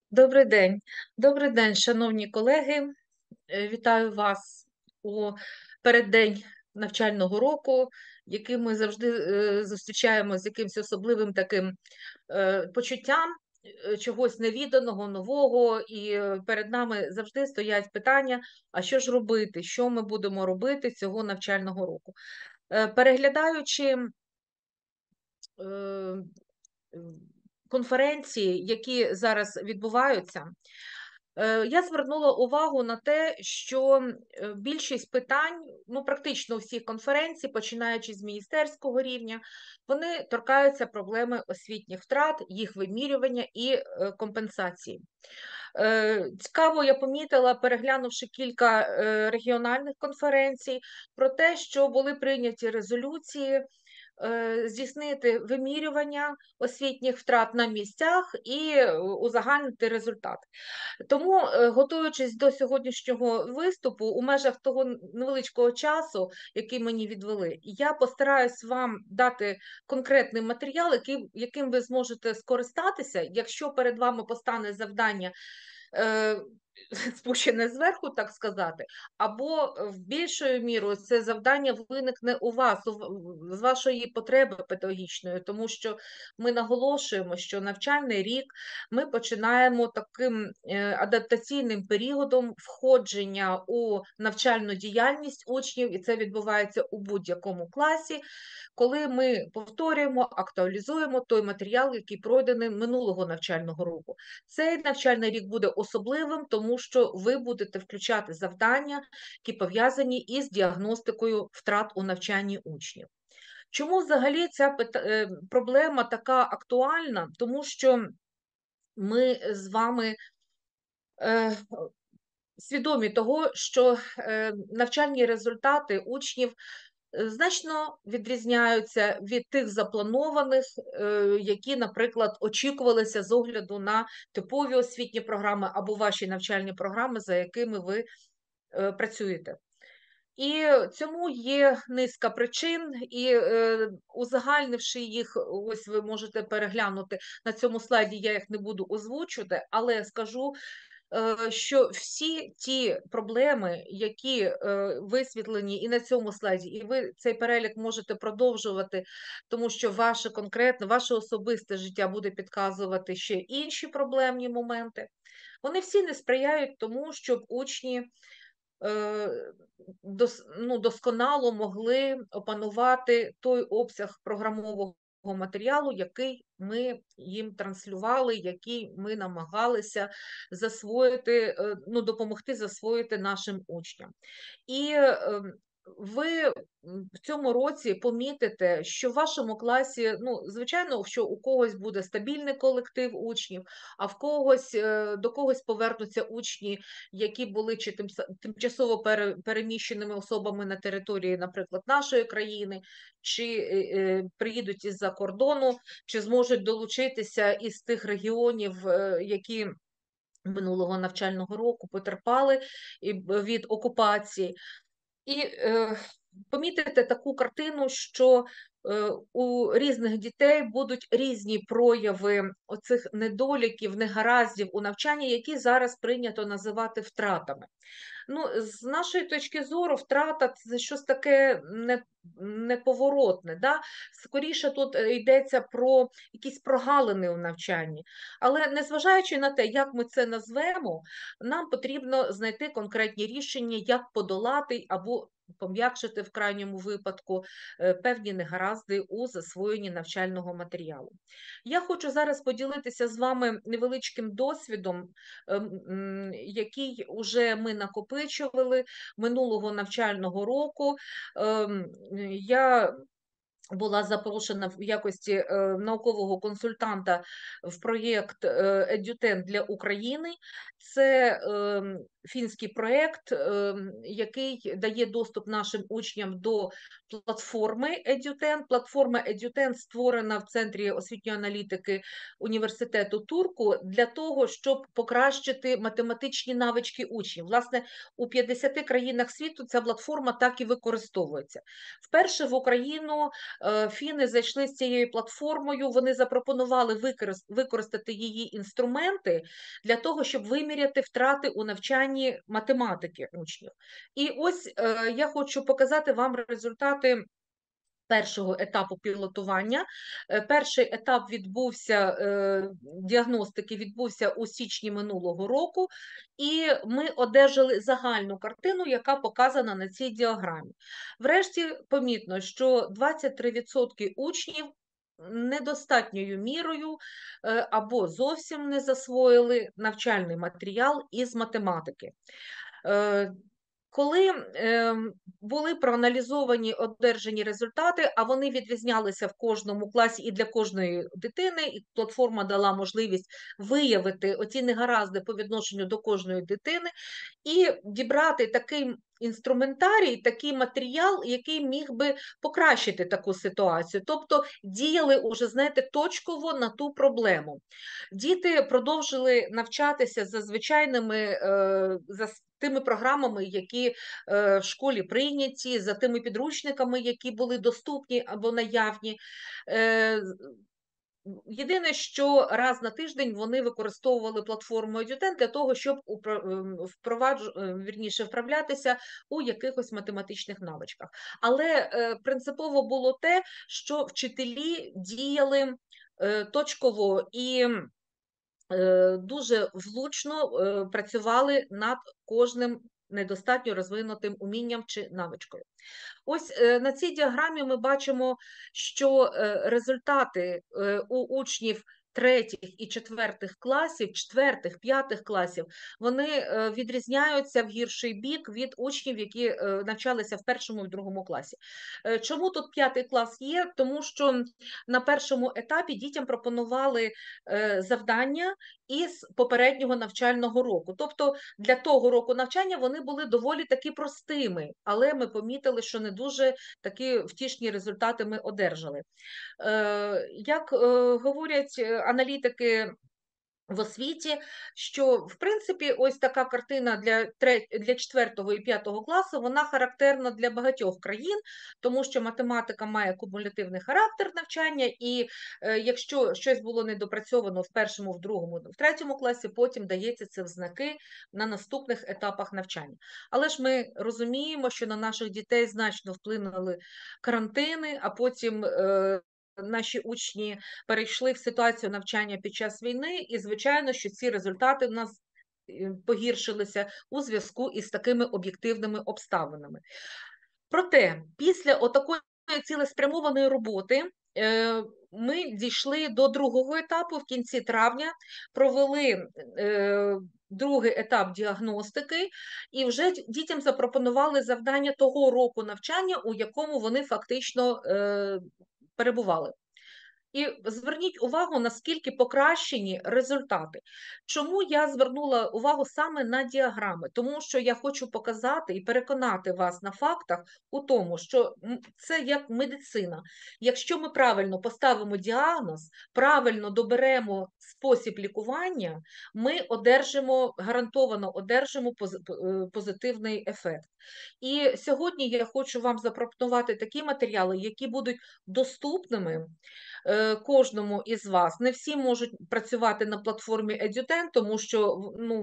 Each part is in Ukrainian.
Добрий день. Добрий день, шановні колеги. Вітаю вас у переддень навчального року, який ми завжди зустрічаємо з якимось особливим таким почуттям чогось невіданого, нового, і перед нами завжди стоять питання: а що ж робити, що ми будемо робити цього навчального року? Переглядаючи е, конференції, які зараз відбуваються, я звернула увагу на те, що більшість питань, ну практично всіх конференцій, починаючи з міністерського рівня, вони торкаються проблеми освітніх втрат, їх вимірювання і компенсації. Цікаво, я помітила, переглянувши кілька регіональних конференцій, про те, що були прийняті резолюції здійснити вимірювання освітніх втрат на місцях і узагальнити результат. Тому, готуючись до сьогоднішнього виступу, у межах того невеличкого часу, який мені відвели, я постараюсь вам дати конкретний матеріал, яким ви зможете скористатися, якщо перед вами постане завдання е, спущене зверху, так сказати, або в більшою мірою це завдання виникне у вас, з вашої потреби педагогічної, тому що ми наголошуємо, що навчальний рік ми починаємо таким адаптаційним періодом входження у навчальну діяльність учнів, і це відбувається у будь-якому класі, коли ми повторюємо, актуалізуємо той матеріал, який пройдений минулого навчального року. Цей навчальний рік буде особливим, тому що ви будете включати завдання, які пов'язані із діагностикою втрат у навчанні учнів. Чому взагалі ця проблема така актуальна? Тому що ми з вами е, свідомі того, що навчальні результати учнів значно відрізняються від тих запланованих, які, наприклад, очікувалися з огляду на типові освітні програми або ваші навчальні програми, за якими ви працюєте. І цьому є низка причин, і узагальнивши їх, ось ви можете переглянути на цьому слайді, я їх не буду озвучувати, але скажу, що всі ті проблеми, які висвітлені і на цьому слайді, і ви цей перелік можете продовжувати, тому що ваше конкретне, ваше особисте життя буде підказувати ще інші проблемні моменти, вони всі не сприяють тому, щоб учні досконало могли опанувати той обсяг програмового матеріалу, який ми їм транслювали, який ми намагалися засвоїти, допомогти засвоїти нашим учням. І ви в цьому році помітите, що в вашому класі, звичайно, що у когось буде стабільний колектив учнів, а в когось до когось повернуться учні, які були чи тимчасово переміщеними особами на території, наприклад, нашої країни, чи приїдуть із-за кордону, чи зможуть долучитися із тих регіонів, які минулого навчального року потерпали від окупації. І помітите таку картину, що у різних дітей будуть різні прояви оцих недоліків, негараздів у навчанні, які зараз прийнято називати втратами. З нашої точки зору, втрата – це щось таке неповоротне. Да? Скоріше тут йдеться про якісь прогалини у навчанні. Але незважаючи на те, як ми це назвемо, нам потрібно знайти конкретні рішення, як подолати або пом'якшити в крайньому випадку певні негаразди у засвоєнні навчального матеріалу. Я хочу зараз поділитися з вами невеличким досвідом, який уже ми накопичували минулого навчального року. Я була запрошена в якості наукового консультанта в проєкт «Едютен для України». Це фінський проєкт, який дає доступ нашим учням до платформи EduTen. Платформа EduTen створена в Центрі освітньої аналітики університету Турку для того, щоб покращити математичні навички учнів. Власне, у 50 країнах світу ця платформа так і використовується. Вперше в Україну фіни зайшли з цією платформою, вони запропонували використати її інструменти для того, щоб виміряти втрати у навчанні математики учнів. І ось я хочу показати вам результати першого етапу пілотування. Перший етап діагностики відбувся у січні минулого року, і ми одержали загальну картину, яка показана на цій діаграмі. Врешті помітно, що 23% учнів недостатньою мірою або зовсім не засвоїли навчальний матеріал із математики. Коли були проаналізовані одержані результати, а вони відрізнялися в кожному класі і для кожної дитини, і платформа дала можливість виявити оці негаразди по відношенню до кожної дитини і дібрати такий інструментарій, такий матеріал, який міг би покращити таку ситуацію. Тобто діяли уже, знаєте, точково на ту проблему. Діти продовжили навчатися за звичайними, за тими програмами, які в школі прийняті, за тими підручниками, які були доступні або наявні. Єдине, що раз на тиждень вони використовували платформу EduTen для того, щоб вправлятися у якихось математичних навичках. Але принципово було те, що вчителі діяли точково і дуже влучно працювали над кожним недостатньо розвинутим умінням чи навичкою. Ось на цій діаграмі ми бачимо, що результати у учнів 3-х і 4-х класів, 4-х, 5-х класів, вони відрізняються в гірший бік від учнів, які навчалися в 1-му і 2-му класі. Чому тут 5-й клас є? Тому що на першому етапі дітям пропонували завдання із попереднього навчального року. Тобто для того року навчання вони були доволі таки простими, але ми помітили, що не дуже такі втішні результати ми одержали. Як говорять аналітики в освіті, що, в принципі, ось така картина для 4-го і 5-го класу, вона характерна для багатьох країн, тому що математика має кумулятивний характер навчання, і якщо щось було недопрацьовано в 1-му, в 2-му, в 3-му класі, потім дається це в знаки на наступних етапах навчання. Але ж ми розуміємо, що на наших дітей значно вплинули карантини, а потім наші учні перейшли в ситуацію навчання під час війни, і, звичайно, що ці результати в нас погіршилися у зв'язку із такими об'єктивними обставинами. Проте, після отакої цілеспрямованої роботи ми дійшли до другого етапу. В кінці травня провели другий етап діагностики, і вже дітям запропонували завдання того року навчання, у якому вони фактично перебували. І зверніть увагу, наскільки покращені результати. Чому я звернула увагу саме на діаграми? Тому що я хочу показати і переконати вас на фактах у тому, що це як медицина. Якщо ми правильно поставимо діагноз, правильно доберемо спосіб лікування, ми гарантовано одержимо позитивний ефект. І сьогодні я хочу вам запропонувати такі матеріали, які будуть доступними кожному із вас. Не всі можуть працювати на платформі EduTen, тому що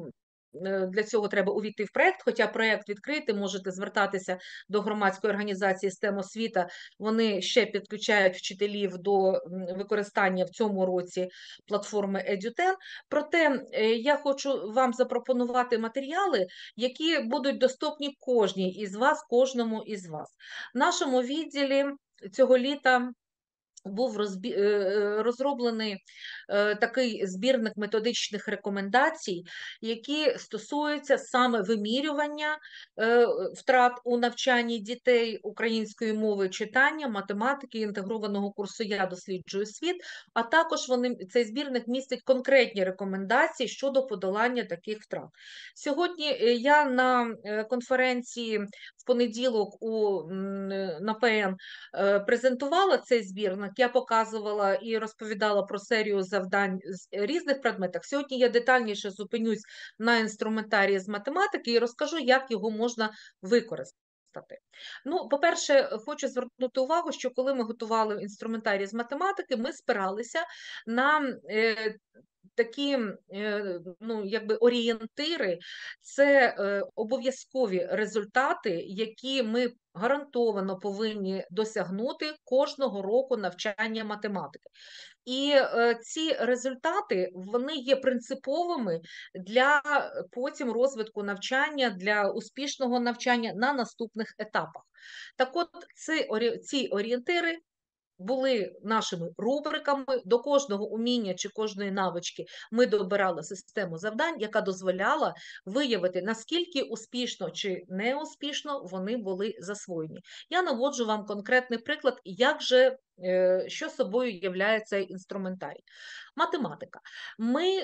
для цього треба увійти в проєкт, хоча проєкт відкритий, можете звертатися до громадської організації STEM освіта, вони ще підключають вчителів до використання в цьому році платформи EduTen. Проте я хочу вам запропонувати матеріали, які будуть доступні кожній із вас, кожному із вас. В нашому відділі цього літа був розроблений такий збірник методичних рекомендацій, які стосуються саме вимірювання втрат у навчанні дітей української мови, читання, математики, інтегрованого курсу «Я досліджую світ», а також цей збірник містить конкретні рекомендації щодо подолання таких втрат. Сьогодні я на конференції в понеділок на ПН презентувала цей збірник, я показувала і розповідала про серію завдань з різних предметах. Сьогодні я детальніше зупинюсь на інструментарії з математики і розкажу, як його можна використати. Ну, по-перше, хочу звернути увагу, що коли ми готували інструментарій з математики, ми спиралися на такі ну, якби орієнтири, це обов'язкові результати, які ми гарантовано повинні досягнути кожного року навчання математики. І ці результати, вони є принциповими для потім розвитку навчання, для успішного навчання на наступних етапах. Так от, ці орієнтири були нашими рубриками, до кожного уміння чи кожної навички ми добирали систему завдань, яка дозволяла виявити, наскільки успішно чи неуспішно вони були засвоєні. Я наводжу вам конкретний приклад, що собою являє цей інструментарій. Математика. Ми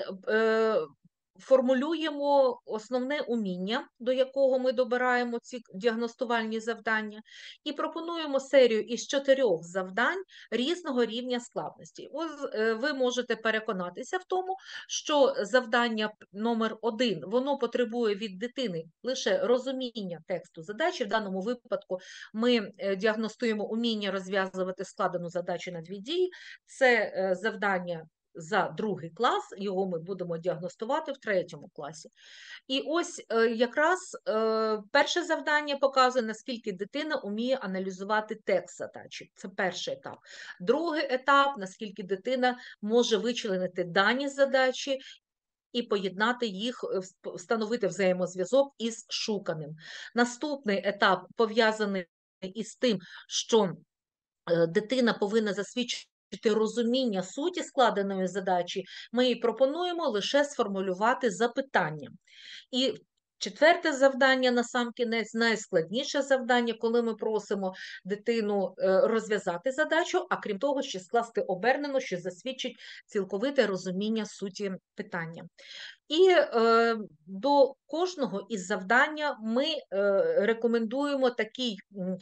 формулюємо основне уміння, до якого ми добираємо ці діагностувальні завдання, і пропонуємо серію із 4 завдань різного рівня складності. Ось ви можете переконатися в тому, що завдання номер 1, воно потребує від дитини лише розуміння тексту задачі. В даному випадку ми діагностуємо уміння розв'язувати складену задачу на 2 дії. Це завдання за 2 клас, його ми будемо діагностувати в 3 класі. І ось якраз перше завдання показує, наскільки дитина вміє аналізувати текст задачі. Це перший етап. Другий етап, наскільки дитина може вичленити дані задачі і поєднати їх, встановити взаємозв'язок із шуканим. Наступний етап пов'язаний із тим, що дитина повинна засвідчити розуміння суті складеної задачі, ми їй пропонуємо лише сформулювати запитання. І 4 завдання, насамкінець, найскладніше завдання, коли ми просимо дитину розв'язати задачу, а крім того, ще скласти обернено, що засвідчить цілковите розуміння суті питання. І до кожного із завдання ми рекомендуємо такий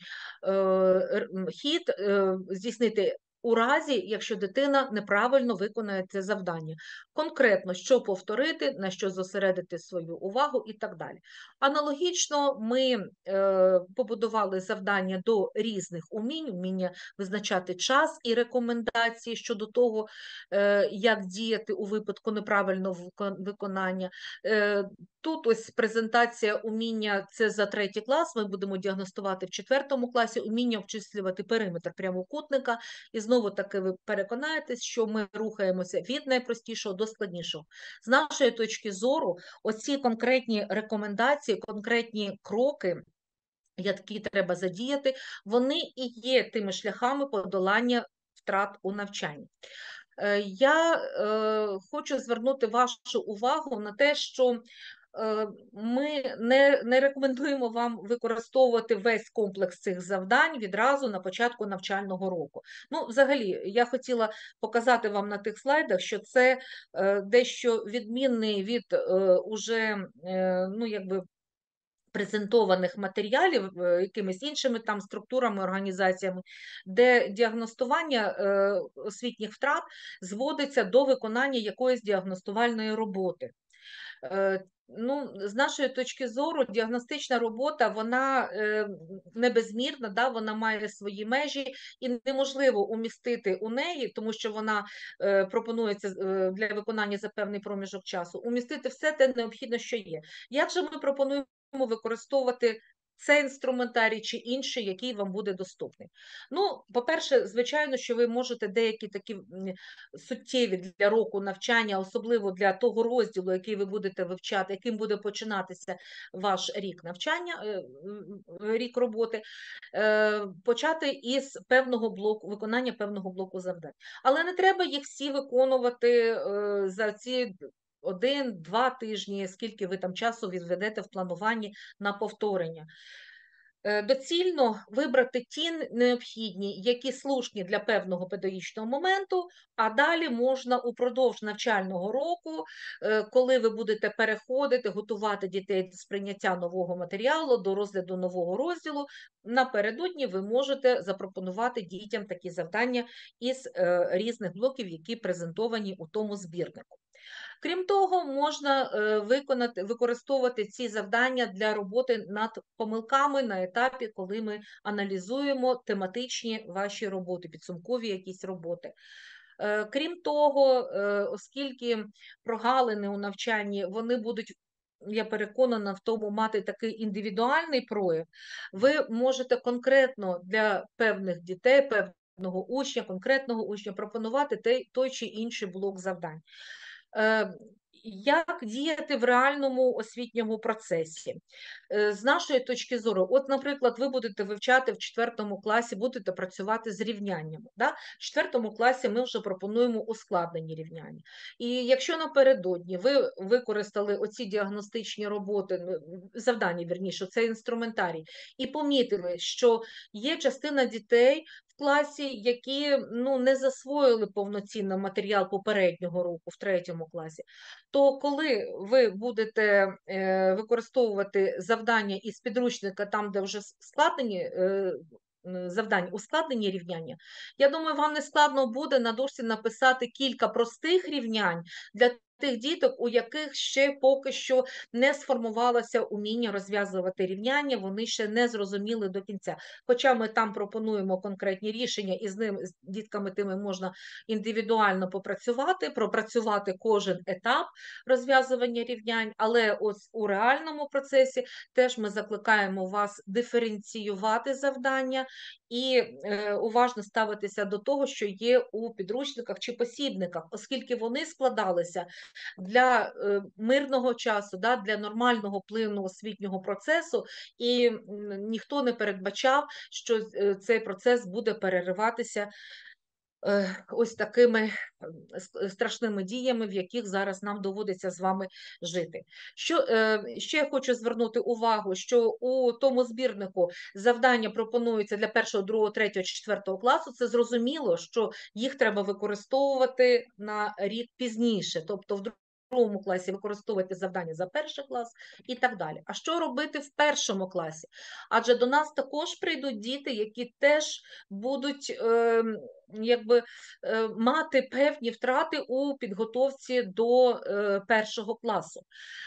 хід здійснити у разі, якщо дитина неправильно виконує це завдання. Конкретно, що повторити, на що зосередити свою увагу і так далі. Аналогічно ми побудували завдання до різних умінь, вміння визначати час і рекомендації щодо того, як діяти у випадку неправильного виконання. Тут ось презентація уміння, це за 3 клас, ми будемо діагностувати в 4 класі, уміння обчислювати периметр прямокутника, і знову таки ви переконаєтесь, що ми рухаємося від найпростішого до складнішого. З нашої точки зору, оці конкретні рекомендації, конкретні кроки, які треба задіяти, вони і є тими шляхами подолання втрат у навчанні. Я хочу звернути вашу увагу на те, що ми не рекомендуємо вам використовувати весь комплекс цих завдань відразу на початку навчального року. Ну, взагалі, я хотіла показати вам на тих слайдах, що це дещо відмінний від уже, ну, якби, презентованих матеріалів якимись іншими там структурами, організаціями, де діагностування освітніх втрат зводиться до виконання якоїсь діагностувальної роботи. Ну, з нашої точки зору, діагностична робота, вона не безмірна, да, вона має свої межі, і неможливо умістити у неї, тому що вона пропонується для виконання за певний проміжок часу, умістити все те необхідне, що є. Як же ми пропонуємо використовувати це інструментарій чи інший, який вам буде доступний. Ну, по-перше, звичайно, що ви можете деякі такі суттєві для року навчання, особливо для того розділу, який ви будете вивчати, яким буде починатися ваш рік навчання, рік роботи, почати із певного блоку, виконання певного блоку завдань. Але не треба їх всі виконувати за ці 1-2 тижні, скільки ви там часу відведете в плануванні на повторення. Доцільно вибрати ті необхідні, які слушні для певного педагогічного моменту, а далі можна упродовж навчального року, коли ви будете переходити, готувати дітей до сприйняття нового матеріалу, до розгляду нового розділу, напередодні ви можете запропонувати дітям такі завдання із різних блоків, які презентовані у тому збірнику. Крім того, можна використовувати ці завдання для роботи над помилками на етапі, коли ми аналізуємо тематичні ваші роботи, підсумкові якісь роботи. Крім того, оскільки прогалини у навчанні, вони будуть, я переконана, в тому мати такий індивідуальний прояв, ви можете конкретно для певних дітей, певного учня, конкретного учня пропонувати той чи інший блок завдань. Як діяти в реальному освітньому процесі? З нашої точки зору, от, наприклад, ви будете вивчати в 4 класі, будете працювати з рівняннями. Да? В 4 класі ми вже пропонуємо ускладнені рівняння. І якщо напередодні ви використали оці діагностичні роботи, завдання, вірніше, це інструментарій, і помітили, що є частина дітей в класі, які не засвоїли повноцінно матеріал попереднього року в 3 класі, то коли ви будете використовувати завдання із підручника, там, де вже складені завдань, ускладнені рівняння, я думаю, вам не складно буде на дошці написати кілька простих рівнянь для тих діток, у яких ще поки що не сформувалося уміння розв'язувати рівняння, вони ще не зрозуміли до кінця. Хоча ми там пропонуємо конкретні рішення, і з дітками тими можна індивідуально пропрацювати кожен етап розв'язування рівнянь, але ось у реальному процесі теж ми закликаємо вас диференціювати завдання і уважно ставитися до того, що є у підручниках чи посібниках, оскільки вони складалися для мирного часу, для нормального плинного освітнього процесу, і ніхто не передбачав, що цей процес буде перериватися ось такими страшними діями, в яких зараз нам доводиться з вами жити. Ще я хочу звернути увагу, що у тому збірнику завдання пропонуються для 1, 2, 3, 4 класу. Це зрозуміло, що їх треба використовувати на рік пізніше, тобто в 2 класі використовувати завдання за 1 клас і так далі. А що робити в 1 класі? Адже до нас також прийдуть діти, які теж будуть мати певні втрати у підготовці до 1 класу.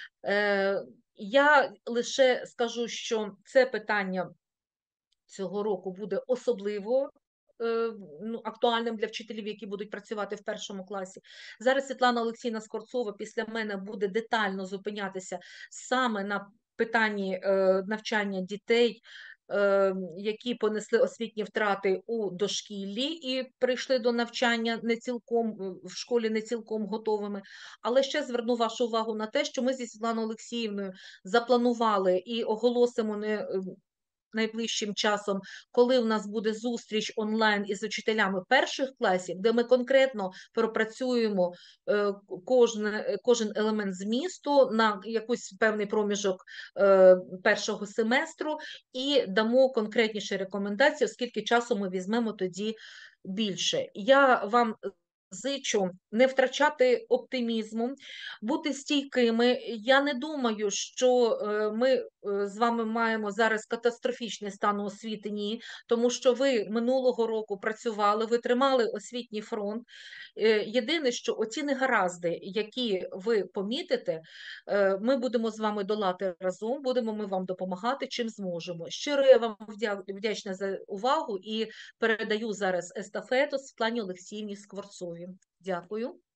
Я лише скажу, що це питання цього року буде особливо актуальним для вчителів, які будуть працювати в 1 класі. Зараз Світлана Олексіївна Скворцова після мене буде детально зупинятися саме на питанні навчання дітей, які понесли освітні втрати у дошкіллі і прийшли до навчання в школі не цілком готовими. Але ще зверну вашу увагу на те, що ми зі Світланою Олексіївною запланували і оголосимо найближчим часом, коли в нас буде зустріч онлайн із учителями 1 класів, де ми конкретно пропрацюємо кожен елемент змісту на якийсь певний проміжок 1 семестру і дамо конкретніші рекомендації, оскільки часу ми візьмемо тоді більше. Я вам зичу не втрачати оптимізму, бути стійкими. Я не думаю, що ми з вами маємо зараз катастрофічний стан освіти, ні, тому що ви минулого року працювали, ви тримали освітній фронт. Єдине, що оці негаразди, які ви помітите, ми будемо з вами долати разом, будемо ми вам допомагати, чим зможемо. Щиро я вам вдячна за увагу і передаю зараз естафету Світлані Олексіївні Скворцовій. Дякую.